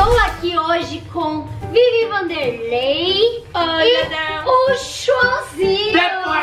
Estou aqui hoje com Vivi Vanderlei e o Joãozinho.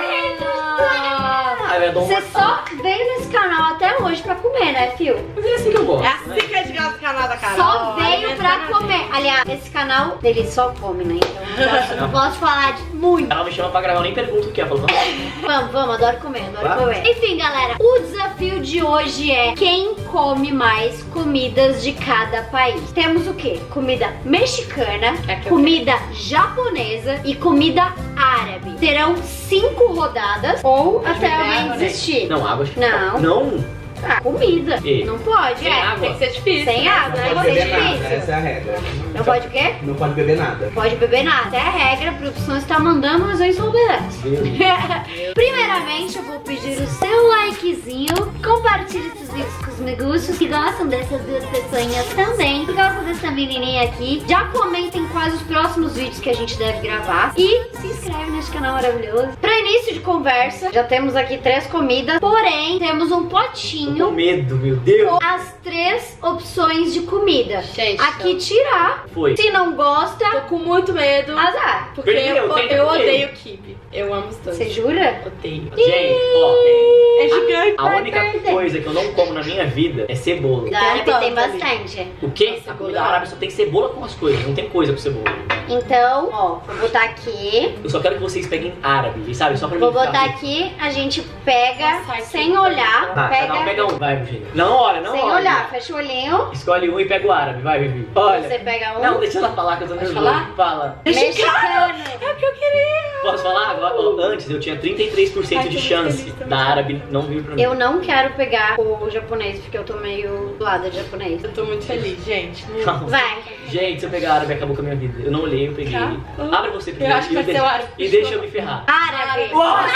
Você só veio nesse canal até hoje pra comer, né, Fio? Mas é assim que eu gosto. É assim que é de graça o canal da Carol. Só veio pra comer. Aliás, esse canal dele só come, né? Então não posso falar de muito. Ela me chama pra gravar, eu nem pergunto o que é. Vamos, adoro comer, comer. Enfim, galera, o desafio de hoje é quem come mais comidas de cada país. Temos o quê? Comida mexicana, comida japonesa e comida árabe. Terão 5 rodadas ou até alguém desistir. Não, água. Não. Não. Ah, comida. E? Não pode. Sem água. Tem que ser difícil. Sem água, Não vai pode ser beber nada, difícil. essa é a regra. Não pode o quê? Não pode beber nada. Pode beber nada. Essa é a regra, a produção está mandando, mas eu só obedeço. Primeiramente, eu vou pedir o seu likezinho. Compartilhe esses vídeos com os amigos que gostam dessas duas pessoinhas também. Que gostam dessa menininha aqui. Já comentem quais os próximos vídeos que a gente deve gravar. E se inscreve neste canal maravilhoso. Para início de conversa, já temos aqui 3 comidas. Porém, temos um potinho Com medo, meu Deus. com as 3 opções de comida. Gente, aqui tirar. Foi. Se não gosta, tô com muito medo. azar. Porque Perdeu, tenta eu comer. odeio kibe. Eu amo os dois. Você jura? Odeio. Gente, ó. É gigante. A Vai única perder. coisa que eu não como na minha vida é cebola. Da árabe Então, tem Thalia. bastante. O quê? Nossa, A comida árabe só tem cebola com as coisas, não tem coisa com cebola. Então, ó, vou botar aqui. Eu só quero que vocês peguem árabe, sabe? Só pra mim Vou ficar botar rico. aqui, a gente pega Nossa, sem que olhar. Tá, cada um pega um. Vai, Virginia. Não olha, não Sem olha. olhar, fecha o olhinho. Escolhe um e pega o árabe, vai, Vivi. Olha. Você pega um. Não, deixa ela falar que eu tô nervoso. falar? Fala. Mexicano. É o que eu queria. Posso falar agora? Ó, antes eu tinha 33% Ai, de tô chance feliz também. da árabe não vir pra mim. Eu não quero pegar o japonês, porque eu tô meio doada de japonês. Eu tô muito feliz, gente. Calma. Vai. Gente, se eu pegar árabe, acabou com a minha vida. Eu não olhei, eu peguei. Tá. Abre você primeiro. Eu acho que vai e ser deixa- o árabe. E deixa eu me ferrar. Árabe.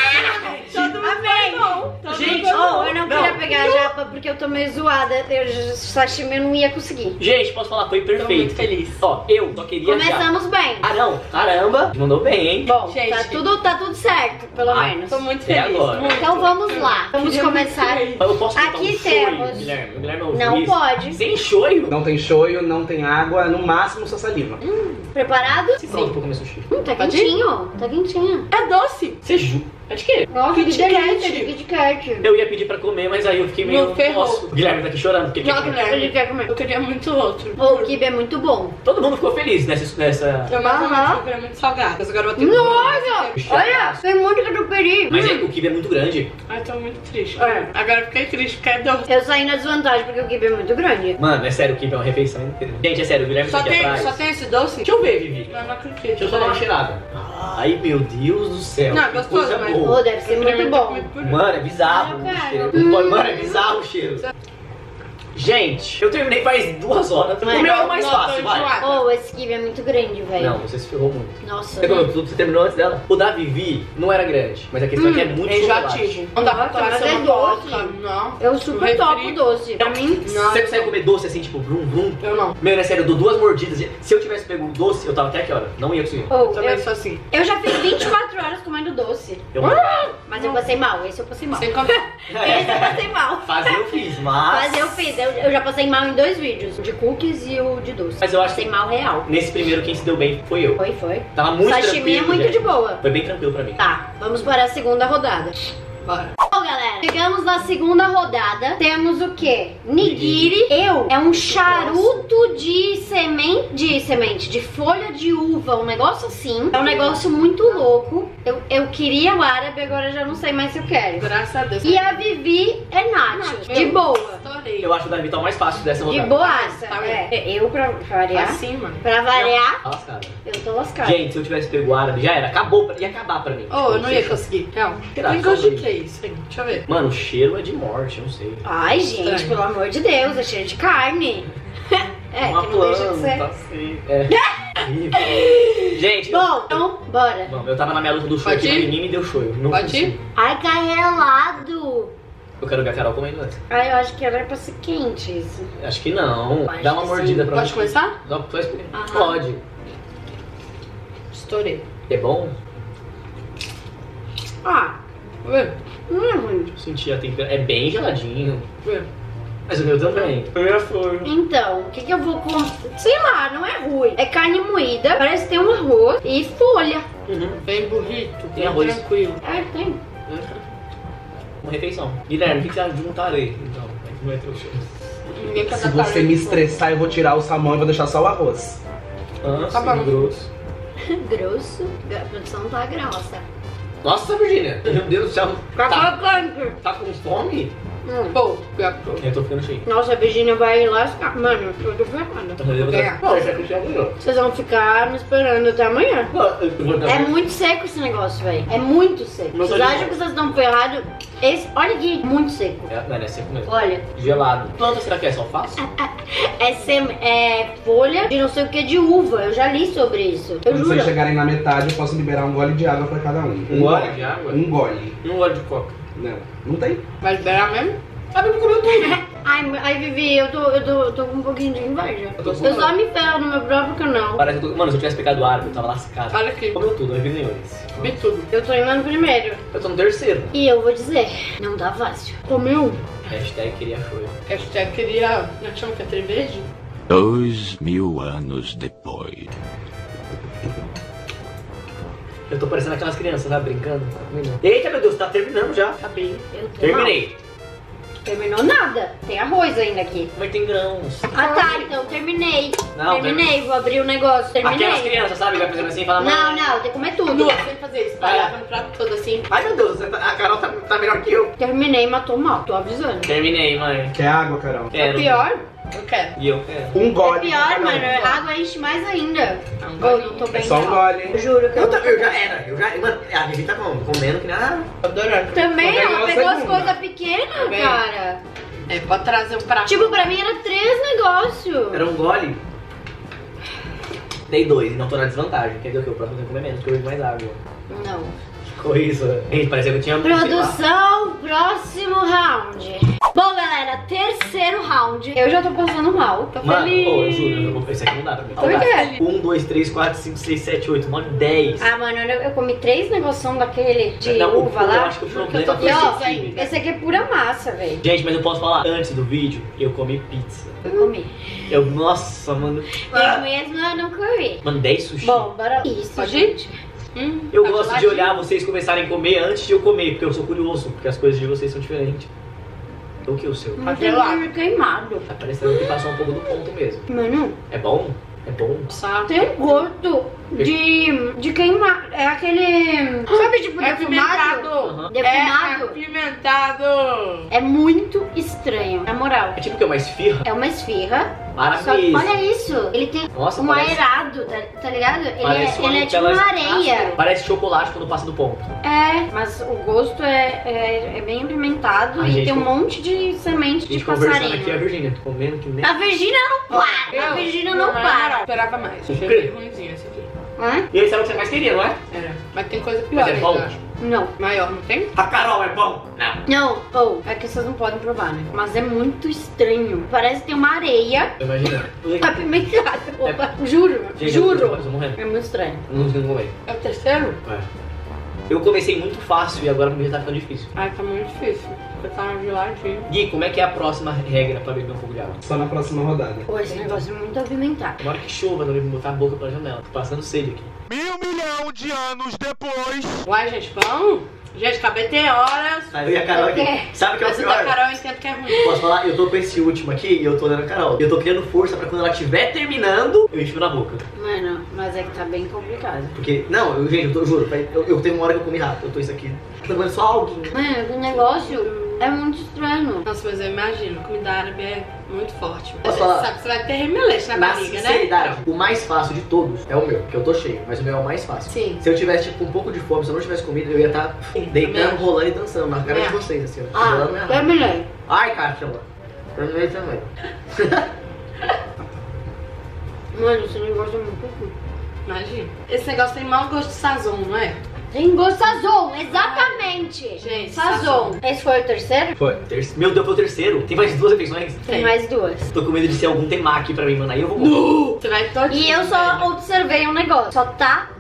Todo mundo foi bom. Todo Gente, mundo foi bom. Oh, eu não queria pegar a japa porque eu tô meio zoada. Sashimi eu não ia conseguir. Gente, posso falar, foi perfeito. Tô muito feliz. Ó, eu só queria já. Começamos bem. Ah, não. Caramba. Mandou bem, hein? Bom, Gente. tá tudo certo, pelo Ah, menos. Tô muito Até feliz. agora. Muito. Então vamos lá. Vamos Queria começar. muito Eu posso botar Aqui um shoyu, temos- Guilherme? O Guilherme é o Não juiz. pode. Sem shoyu? Não tem shoyu, não tem água, no máximo só saliva. Preparado? Pronto pra comer sushi. Tá Pode ir? quentinho. Tá quentinho. É doce. Você jura? É de quê? Nossa, que Kit delícia Kat. de Kit Kat. Eu ia pedir pra comer, mas aí eu fiquei meio... Não, ferrou. Nossa, o Guilherme tá aqui chorando. Porque Não, quer comer. Ele Guilherme. quer comer. Eu queria muito outro. O kibe é muito bom. Todo mundo ficou feliz nessa... Eu mais Aham. eu queria muito salgado. Mas agora eu vou ter Nossa! Olha, tem muito catupiry. Mas o kibe é muito grande. Ai, tô muito triste. É. Agora eu fiquei triste porque é doce. Eu saí na desvantagem porque o kibe é muito grande. Mano, é sério, o kibe é uma refeição inteira. Gente, é sério, o Guilherme tá aqui atrás. Só tem esse doce? Deixa eu ver, Vivi. Não acredito. Deixa eu só dar uma cheirada. Ai, meu Deus do céu. Não, que gostoso, coisa mas- boa. Oh, deve ser muito bom. Mano, é bizarro Ah, o cara. cheiro. Mano, é bizarro o cheiro. Gente, eu terminei faz 2 horas. O Mano, meu é o mais não, fácil, tô vai. enjoada. Oh, esse kibe é muito grande, velho. Não, você se ferrou muito. Nossa. Você comeu tudo, você terminou antes dela? O da Vivi não era grande, mas a questão é que é muito É chocolate. enjoativo. Não dá pra Nossa, tomar mas essa é boca. doce. Não. Eu super Refri. topo doce. Pra mim, Não. Você consegue comer doce assim, tipo, vrum, vrum? Eu não. Meu, é sério, eu dou 2 mordidas. Se eu tivesse pego um doce, eu tava até que hora? Não ia conseguir. oh, Também sou assim. eu já fiz 24 horas comendo doce. Eu Mas eu passei mal, esse eu passei mal. Sem comer. Esse eu passei mal. fazer eu fiz, mas... Mas eu fiz, eu já passei mal em 2 vídeos. O de cookies e o de doce. Mas eu acho passei que- mal real. Nesse primeiro, quem se deu bem foi eu. Foi. Tava muito Sashimi tranquilo. é muito gente. de boa. Foi bem tranquilo pra mim. Tá, vamos para a segunda rodada. Bora. Bom, galera, chegamos na segunda rodada. Temos o quê? Nigiri. É um charuto de semente, de folha de uva, um negócio assim. É um negócio muito louco. Eu queria o árabe, agora eu já não sei mais se eu quero. Graças a Deus. E a Vivi é nacho, de boa. Estourei. Eu acho o da Vital mais fácil dessa De rodada. boaça. Tá Eu, pra variar. Assim, mano. Pra variar, Tá lascada. eu tô lascada. Gente, se eu tivesse pego o árabe, já era. Ia acabar pra mim. Oh, eu não ia Sei. conseguir. Não. Será? Tem Só gosto de dois. que isso, hein? Deixa eu ver. Mano, o cheiro é de morte, eu não sei. Ai, gente, Estranho. pelo amor de Deus, é cheiro de carne. É, Uma que não deixa de ser. planta, assim. É. Gente, Bom, então, bora. bom, eu tava na minha luta do show Pode aqui, ir? ninguém me deu show. Eu não Pode consigo. ir? Ai, carrelado. Eu quero ver a Carol comendo antes. Ai, eu acho que era pra ser quente isso. Acho que não. Acho Dá uma que mordida sim. pra Pode você. começar? Só escolher. Aham. Pode. Estourei. É bom? Ah, Vê. não é ruim. Deixa eu sentir a temperatura. É bem geladinho. Vê. Mas o meu também. O meu foi. Então, o que eu vou comer? Sei lá, não é ruim. É carne moída, parece ter um arroz e folha. Bem burrito, Tem bem arroz. tranquilo. É, tem. Uma refeição. Guilherme, o que você acha de um tarê? Então, como é teu show? Ninguém quer Se dar você tarefa. me estressar, eu vou tirar o salmão e vou deixar só o arroz. Ah, Tá bom. grosso. Grosso. A produção tá grossa. Nossa, Virgínia. Meu Deus do céu. Tá crocante. Tá com fome? Pô, pior que tô. Eu tô ficando cheio. Nossa, a Virgínia vai lascar. Mano, eu tô ferrada. Eu vou ganhar. Não, esse aqui já ganhou. Vocês vão ficar me esperando até amanhã. Eu vou dar. É muito seco esse negócio, velho. É muito seco. Não tô Vocês de acham boa. que vocês estão ferrados? Esse, olha aqui, muito seco. Não, é seco mesmo. Olha, Gelado. Planta será que é só alface? é folha de não sei o que de uva. Eu já li sobre isso. Eu Quando juro. vocês chegarem na metade, eu posso liberar um gole de água pra cada um. Um gole de água? Um gole. Não óleo de coca. Não, não tem. Vai liberar mesmo? Ah, meu comeu tudo. Ai, Vivi, eu tô com um pouquinho de inveja. Eu tô com Eu só me ferro no meu próprio canal. Parece que eu tô... Mano, se eu tivesse pegado água, eu tava lascado. Olha aqui. Comeu tudo, eu vi ganhou isso. Comi tudo. Eu tô indo no primeiro. Eu tô no terceiro. E eu vou dizer, não tá fácil. Comeu? Hashtag queria show. Hashtag queria... Não chama que é cerveja? 2000 anos depois. Eu tô parecendo aquelas crianças, sabe, brincando. Eita, meu Deus, tá terminando já. Acabei. Eu tô Terminei. mal. Terminou nada. Tem arroz ainda aqui. Mas tem grãos. Ah tá, então terminei. Não, terminei, vou abrir o negócio. Aquelas Terminei. crianças, sabe, vai fazendo assim e fala... Não, "Mãe". não, tem que comer tudo. Duas, sem fazer isso. Espalhava no prato todo assim. Ai, meu Deus, a Carol tá melhor que eu. Terminei, matou mal, tô avisando. Terminei, mãe. Quer água, Carol? Quero. Pior? Eu quero. E eu quero. Um É gole. pior, pra cada um. mano. A água enche mais ainda. Um Eu golinho. não tô bem. É só um não. gole, hein? Eu juro que Eu já era. Mano, a Vivi tá comendo que nem a... Adorando. Também, Tô ela pegando a pegou as segunda. coisas pequenas, Também. cara. É, pode trazer o prato. Tipo, pra mim era 3 negócios. Era um gole. Dei 2 e não tô na desvantagem. Quer dizer o que? O próximo tem que comer menos, porque eu bebo mais água. Não. Ficou isso. Gente, parecia que eu tinha... sei lá. Produção, próximo round. Bom, galera, terceiro round. Eu já tô passando mal. Tô Mano, feliz. ô, eu juro, esse aqui não dá pra mim. Por quê? 1, 2, 3, 4, 5, 6, 7, 8, mano, 10. Ah, mano, eu comi 3 negocinhos daquele de Não, uva eu lá. acho que o Eu problema tô foi E ó, esse time. esse aqui é pura massa, velho. Gente, mas eu posso falar, antes do vídeo, eu comi pizza. Eu comi. Nossa, mano. Eu mesmo eu não comi. Mano, 10 sushi. Bom, bora. Isso, Pode gente. Eu tá gosto de geladinho. olhar vocês começarem a comer antes de eu comer, porque eu sou curioso, porque as coisas de vocês são diferentes. O que o seu? Não tem gelado. queimado. Tá parecendo que passou um pouco do ponto mesmo. Mano, É bom? É bom? Sabe? tem um gosto de queimar. É aquele. Sabe, tipo, É defumado? Aham. Defumado. É apimentado. É muito estranho, na moral. É tipo o que? Uma esfirra? É uma esfirra. Só, Maravilhoso. olha isso. Ele tem Nossa, um parece- aerado, tá ligado? Parece uma Ele é tipo Nutella uma areia. Parece chocolate quando passa do ponto. É, mas o gosto é bem apimentado A e gente tem um con- monte de semente A de gente conversando passarinho. aqui, a Virgínia comendo que nem... A Virgínia não para! A Virgínia não Na moral, para! esperava mais. Achei quê? bem ruimzinho esse aqui. Hã? E esse era o que você mais queria, não é? Era. Mas tem coisa pior Mas é ainda, bom? eu acho. Não. Maior, não tem? A Carol é bom? Não. Não, ou, é que vocês não podem provar, né? Mas é muito estranho. Parece que tem uma areia Imagina. apimentada. Opa, juro, Gente, juro. eu tô morrendo. É muito estranho. Não consigo comer. É o terceiro? Eu comecei muito fácil e agora comigo tá ficando difícil. Ai, tá muito difícil. Porque tá geladinho. Gui, como é que é a próxima regra pra beber um pouco de água? Só na próxima rodada. Pô, esse negócio é muito apimentado. Tomara que chova, não me botar a boca pela janela. Tô passando sede aqui. 1.000 milhão de anos depois. Uai, gente, vamos? Gente, acabei de ter horas. Aí eu e a Carol aqui. Sabe o que é o Essa pior? da Carol eu entendo que é ruim. Posso falar? Eu tô com esse último aqui e eu tô olhando a Carol. Eu tô criando força pra quando ela estiver terminando, eu enfio na boca. Mano, mas é que tá bem complicado. Porque, não, gente, eu juro, eu tenho uma hora que eu comi rápido. Eu tô isso aqui. Tô comendo só alguinho. Mano, o negócio é muito estranho. Nossa, mas eu imagino, comida árabe é muito forte. Posso Você falar? sabe que você vai ter remeleixo na Na barriga, né? sinceridade, o mais fácil de todos é o meu, porque eu tô cheio, mas o meu é o mais fácil. Sim. Se eu tivesse, tipo, um pouco de fome, se eu não tivesse comido, eu ia estar deitando, também. rolando e dançando na cara de Também. vocês, assim, ó. Ah, Rolando minha raiva. terminei. Ai, cachorro. Terminei também. Mano, esse negócio é muito ruim. Imagina. Esse negócio tem mau gosto de sazon, não é? Tem gosto sazon, exatamente. Gente, Sazon. sazon. Esse foi o terceiro? Foi. Meu Deus, foi o terceiro. Tem mais 2 refeições? Tem mais 2. Tô com medo de ser algum temaki pra mim, mano. Aí eu vou morrer. Você vai todinho. E eu só velho. observei um negócio. Só tá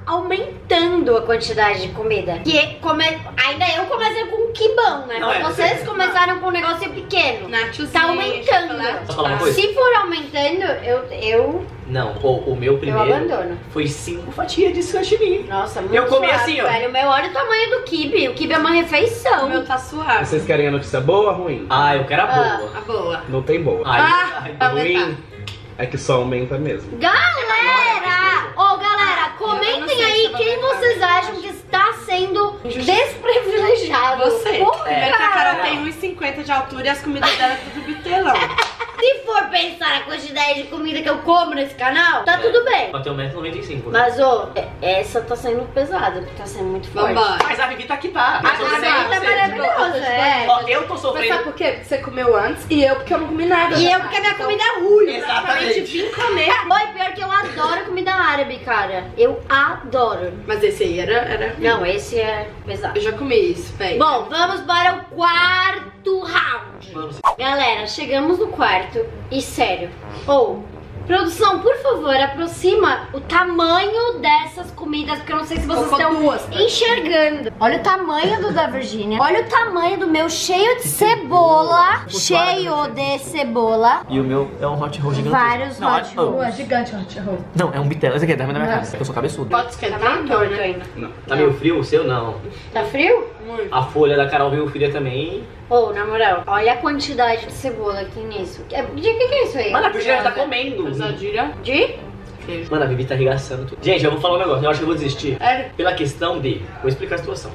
aumentando a quantidade de comida. Ainda eu comecei com um quibão, né? Não, Vocês você- começaram com um negócio pequeno. Nachozinho, Tá aumentando. chocolate. Posso falar uma coisa? Se for aumentando, eu Não, o meu primeiro abandono. foi 5 fatias de sashimi. Nossa, muito Eu comi suave, assim, ó. velho. O meu, olha o tamanho do quibe. O quibe é uma refeição. O meu tá suave. Vocês querem a notícia boa ou ruim? Ah, eu quero a boa. A boa. Não tem boa. Ai, Ah, Ruim é que só aumenta mesmo. Galera! Ô, galera, Eu não comentem sei aí se eu vou quem aguentar, vocês gente. acham que está sendo desprivilegiado. Você. Porra, Primeiro que a Carol não. tem 1,50 de altura e as comidas dela é tudo bitelão. Se for pensar a quantidade de comida que eu como nesse canal, tá tudo bem. Eu tenho 1,95 m, né? Mas, ô, essa tá sendo pesada, tá sendo muito forte. Vambora. Mas a Vivi tá aqui, tá? A Eu sou Vivi sem tá você. maravilhosa, é. Ó, eu tô Mas sofrendo. sabe por quê? Porque você comeu antes e eu porque eu não comi nada. E eu porque a minha comida é ruim. Exatamente. vim comer. Oi, pior que eu adoro comida árabe, cara. Eu adoro. Mas esse aí era... Não, esse é pesado. Eu já comi isso, véi. Bom, vamos para o quarto round. Vamos. Galera, chegamos no quarto e sério. Produção, por favor, aproxima o tamanho dessas comidas, porque eu não sei se vocês Colocou estão duas, né? enxergando. Olha o tamanho do da Virgínia. Olha o tamanho do meu, cheio de cebola. Cheio de cebola. E o meu é um hot roll gigante. Vários não, hot oh, rolls. Gigante, hot roll. Não, é um bitelo. Esse aqui tá na minha cara. Eu sou cabeçudo. Pode Tá esquentar, meio então, torto né? ainda. Não. Tá meio frio? O seu não. Tá frio? Muito. A folha da Carol veio fria também. Na moral, olha a quantidade de cebola que tem nisso. De que é isso aí? Mano, a Virgínia já tá comendo. Pesadilha. De? Queijo. Mano, a Vivi tá arregaçando tudo. Gente, eu vou falar um negócio. Eu acho que eu vou desistir. Sério? Pela questão de... Vou explicar a situação.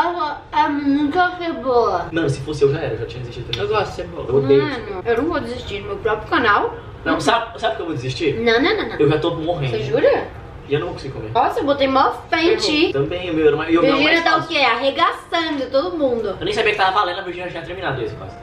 É muita cebola. Mano, se fosse eu já era. Eu já tinha desistido também. Eu gosto de cebola. Eu odeio. Mano, eu não vou desistir no meu próprio canal. Não, sabe por que eu vou desistir? Não. Eu já tô morrendo. Você jura? E eu não vou conseguir comer. Nossa, eu botei mó frente. Também, o meu era mais... E o meu é mais Virgínia tá o fácil. quê? Arregaçando todo mundo. Eu nem sabia que tava valendo, a Virgínia já tinha terminado esse quase.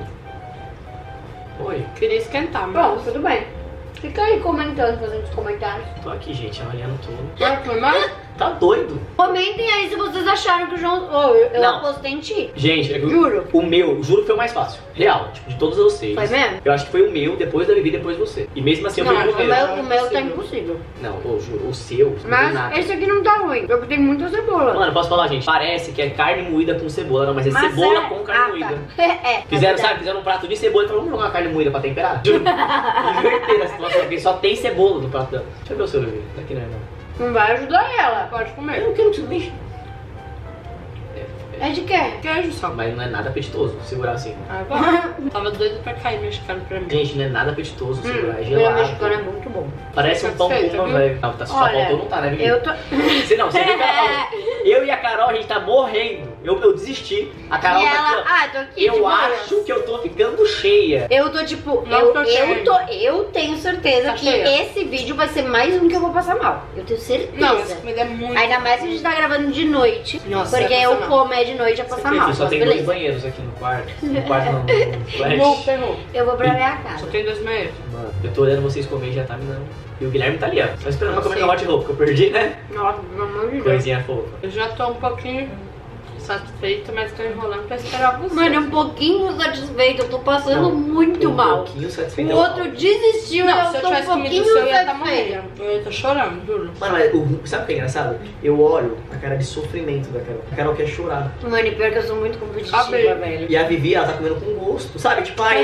Oi, Queria esquentar, mas... Pronto, tudo bem. Fica aí comentando, fazendo os comentários. tô aqui, gente, avaliando tudo. Vai comer? Tá doido? Comentem aí se vocês acharam que o João... eu Não. apostei em ti. Gente, é que Juro. o meu, juro que foi o mais fácil. Real, tipo, de todos vocês. Foi mesmo? Eu acho que foi o meu, depois da Vivi, depois você. E mesmo assim eu fui Não, o O primeiro. meu tá impossível. Não, juro, o seu, não tem nada. Mas esse aqui não tá ruim. Eu botei muita cebola. Mano, posso falar, gente? Parece que é carne moída com cebola, não, mas é cebola com carne moída. É, Fizeram, é sabe? Fizeram um prato de cebola e falaram, vamos jogar uma carne moída pra temperar? Juro. Inverter a situação, porque só tem cebola no prato dela. Deixa eu ver o seu, Vivi. Daqui não é não. Não vai ajudar ela. Pode Eu comer. não quero que nem. É de quê? Queijo só. Mas não é nada apetitoso segurar assim. Ah, bom. Tava doido pra cair mexicano pra mim. Gente, não é nada apetitoso segurar, é Meu gelado. mexicano é muito bom. Parece um pão Satisfeita, puma, viu? velho. Não, tá, só Olha, faltou não tá, né, Vivi? Eu tô... Você não, você viu que ela falou? Eu e a Carol, a gente tá morrendo. Eu desisti. A Carol E tá ela... aqui, ó. Ah, tô aqui de Eu boa. acho que eu tô ficando cheia. Eu tô tipo, Não tô cheia. eu tenho certeza Tá que cheia. esse vídeo vai ser mais um que eu vou passar mal. Eu tenho certeza. Não, essa comida é muito... Ainda mais que a gente tá gravando de noite. Nossa, porque vai eu passar mal. comer de noite é passar mal. Só mas tem dois beleza. banheiros aqui no quarto. No quarto não, no Não, flat. ferrou. Eu vou pra minha Só casa. tem 2 banheiros. Mano, eu tô olhando vocês comer e já tá me dando. E o Guilherme tá ali, ó. Só esperando pra comer Sim. meu hot roll, que eu perdi, né? Nossa, pelo amor de Deus. Coisinha fofa. Eu já tô um pouquinho satisfeita, mas tô enrolando pra esperar você. Mano, é um pouquinho satisfeito. Eu tô passando Não, muito um mal. pouquinho O satisfeito. outro desistiu e Não, eu se eu tô um tivesse comido o pouquinho seu, eu ia estar satisfeita. morrendo. Eu ia estar chorando, juro. Mano, mas sabe o que é engraçado? Eu olho a cara de sofrimento da Carol. A Carol quer chorar. Mano, e pior que eu sou muito competitiva, Abre. velho. E a Vivi, ela tá comendo com gosto. Sabe? Tipo, ai.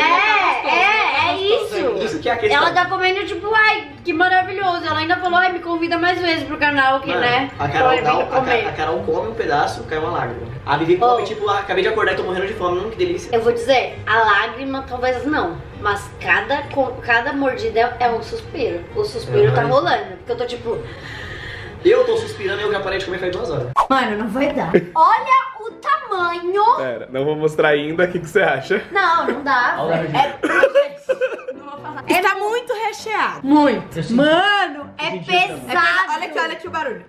É gostoso isso. ainda. Isso que é a questão. Ela tá comendo tipo, ai, que maravilhoso. Ela ainda falou, ai, me convida mais vezes pro canal aqui, Mano, né? a Carol, Olha, dá, vem comer. a Carol come um pedaço, cai uma lágrima. A Vivi come, Oh. tipo, acabei de acordar e tô morrendo de fome. Que delícia. Eu vou dizer, a lágrima talvez não, mas cada mordida é um suspiro. O suspiro tá Uhum. rolando, porque eu tô tipo... Eu tô suspirando e eu já parei de comer faz 2 horas. Mano, não vai dar. Olha o tamanho... Pera, não vou mostrar ainda. O que você acha? Não, não dá, Olha velho. Não vou falar. É Está muito recheado. Muito. Mano, é pesado. Olha aqui o barulho.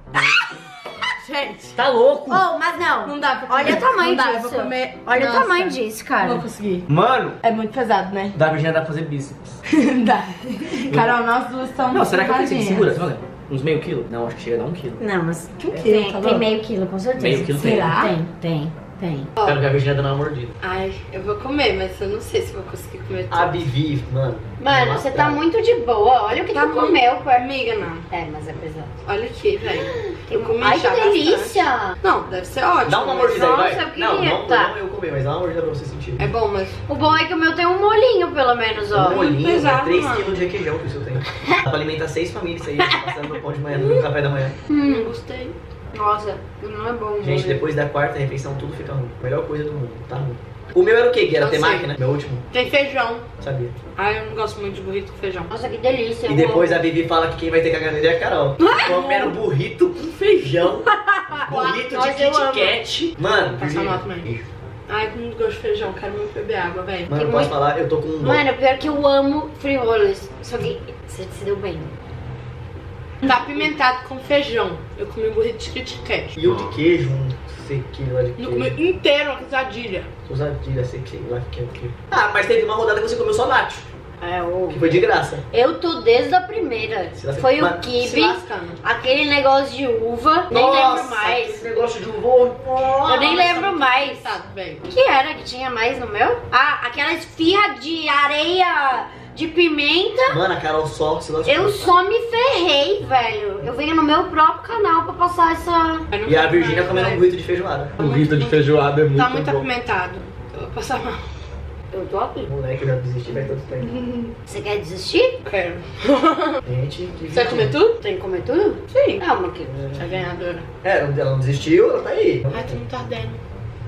Gente. Tá louco? Oh, mas não. Não dá pra comer. Olha o tamanho Não dá, disso. eu vou comer. Olha Nossa. o tamanho disso, Não vou cara. conseguir. Mano, É muito pesado, né? da Virgínia dá pra fazer bíceps. Dá. Carol, nós duas estamos. Não, será que eu tenho pesadinhas. segura? Você vai ver? Uns meio quilo? Não, acho que chega a dar 1 quilo. Não, mas Que um quilo, tem, tá tem bom? meio quilo, com certeza. Meio quilo tem. Será? Tem. Tem. Quero ver a Virgínia dando uma mordida. Ai, eu vou comer, mas eu não sei se vou conseguir comer tudo. A Vivi, mano. Mano, você tá muito de boa. Olha o que Tá tu muito. comeu, pô. Amiga, não. É, mas é pesado. Olha aqui, velho. Eu comi Ai, que já bastante. delícia! Não, deve ser ótimo. Dá uma mas- mordida aí, Nossa, vai. eu queria, Não tá. eu comer, mas dá uma mordida pra você sentir. É bom, mas... O bom é que o meu tem um molinho, pelo menos, ó. Um molhinho, pesado, 3 mano. quilos de requeijão que o seu tem. Dá pra alimentar 6 famílias isso aí, passando no pão de manhã, no café da manhã. Não gostei. Nossa, não é bom. Gente, molho. depois da quarta refeição tudo fica ruim. Melhor coisa do mundo, tá ruim. O meu era o quê? Que era Eu sei. temaki, né? Meu último, Tem feijão. sabia. Ai, eu não gosto muito de burrito com feijão. Nossa, que delícia. E depois a Vivi fala que quem vai ter caganeira é a Carol. Comendo burrito com feijão. Burrito de Nossa, eu Kit amo. Kat. Mano, Passa Virgínia. mal também. Ai, eu não gosto de feijão. Quero muito beber água, velho. Mano, Tem posso muito- falar? Eu tô com um dó. Mano, pior que eu amo frijoles. Só que você se deu bem. Tá apimentado com feijão. Eu comi burrito de Kit Kat. E o de queijo, um sequinho lá de Eu queijo. comi inteiro uma quesadilha. Ousadia, sequinho lá que é o quê? Ah, mas teve uma rodada que você comeu só nacho, É, o... que foi de graça. Eu tô desde a primeira. Se lasca- Foi o Mano, Se kibe, lascando. aquele negócio de uva. Nem lembro mais. Esse negócio de uva. Eu nem lembro mais. Tá, velho. O que era que tinha mais no meu? Ah, aquela esfirra de areia de pimenta. Mano, a Carol só se lascou. Eu só me ferrei, velho. Eu venho no meu próprio canal pra passar essa... E a Virgínia comendo um burrito de feijoada. O burrito de feijoada é muito Tá muito bom. apimentado. Eu vou passar mal. Eu tô aqui. Moleque, eu já desisti faz tanto tempo. Você quer desistir? Quero. Gente, que Você vai comer tudo? Tem que comer tudo? Sim. Calma aqui. É ganhadora. É, ela não desistiu, ela tá aí. Ai, tô muito ardendo.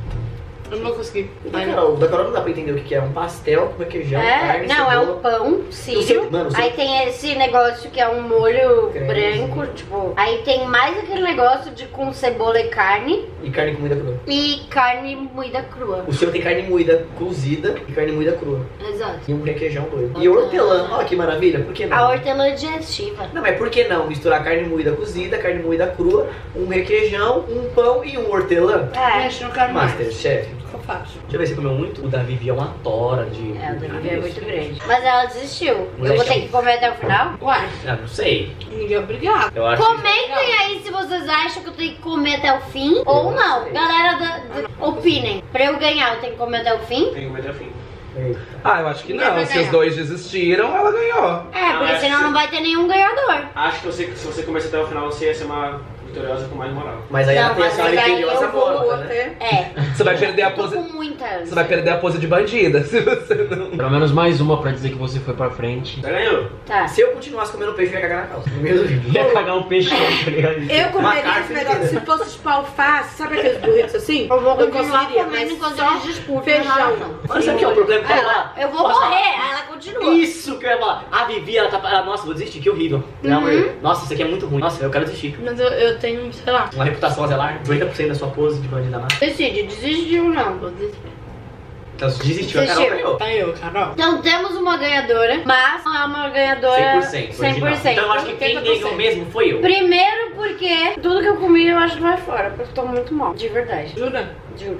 Eu não vou conseguir. O da Ai, não. Carol, o da Carol não dá pra entender o que é. Um pastel com requeijão, É, carne, não, é cebola. um pão, sírio. Mano, o seu- Aí tem esse negócio que é um molho Creme. branco, tipo. Aí tem mais aquele negócio de com cebola e carne. E carne moída crua. E carne moída crua. O seu tem carne moída cozida e carne moída crua. Exato. E um requeijão doido. E hortelã, olha que maravilha, por que não? A hortelã digestiva. Não, mas por que não misturar carne moída cozida, carne moída crua, um requeijão, um pão e um hortelã? É. Gente, não quero mais. Masterchef. O que eu faço? Deixa eu ver se você comeu muito. O da Vivi é uma tora de... É, o Davi é muito grande. Mas ela desistiu. Eu vou Moleque, ter que comer até o final? Uai, Ah, não sei. ninguém é obrigado. Eu acho Comentem aí se vocês acham que eu tenho que comer até o fim ou não. sei. Galera, opinem. Pra eu ganhar, eu tenho que comer até o fim? Tem que comer até o fim. Eita. Ah, eu acho que Ninguém não. vai Se os ganhar. dois desistiram, ela ganhou. É, Não, porque acho senão que- não vai ter nenhum ganhador. Acho que se você começar até o final, você ia ser uma vitoriosa com mais moral. Mas aí Não, ela tem a mas senhora aí misteriosa eu vou agora, né? É. Você vai perder a Eu tô pose. com muita Você vai perder a pose de bandida se você não. Pelo menos mais uma pra dizer que você foi pra frente. Já ganhou. Tá. Se eu continuasse comendo peixe, eu ia cagar na calça. No meio do vídeo. Ia cagar um peixe, tá ligado? Eu comeria carne esse negócio, se fosse tipo alface, sabe aqueles burritos assim? Eu vou continuar conseguiria, comendo mas enquanto só eles disputam. feijão. Olha, sabe o que é o problema? Posso falar? Eu vou Posso morrer, falar? aí ela continua. Isso que eu ia falar. A Vivi, ela tá... Nossa, vou desistir, que horrível. Pelo amor de Deus. Nossa, isso aqui é muito ruim. Nossa, eu quero desistir. Mas eu tenho, sei lá. Uma reputação a zelar, 50% da sua pose de bandida má. Decide, desiste ou não. Vou desistir. Então, se desistiu, a Carol Desistiu. ganhou. Tá eu, Carol. Então temos uma ganhadora, mas não é uma ganhadora 100%. original. 100%. Então eu acho que quem 80%. ganhou mesmo foi eu. Primeiro porque tudo que eu comi eu acho que vai fora, porque eu tô muito mal, de verdade. Jura? Juro.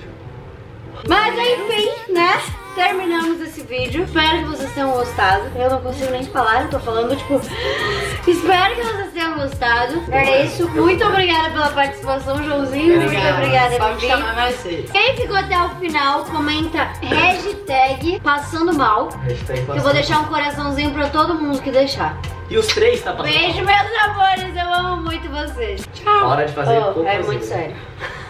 Mas enfim, né? Terminamos esse vídeo. Espero que vocês tenham gostado. Eu não consigo nem falar, eu tô falando tipo. Espero que vocês tenham gostado. É isso. Muito obrigada pela participação, Joãozinho. Muito obrigada, Pode Vivi. chamar mais vezes. Quem ficou até o final, comenta hashtag passando mal. Eu vou deixar um coraçãozinho pra todo mundo que deixar. E os três tá passando. Beijo, meus amores. Eu amo muito vocês. Tchau. Hora de fazer Oh, é cocôzinho. muito sério.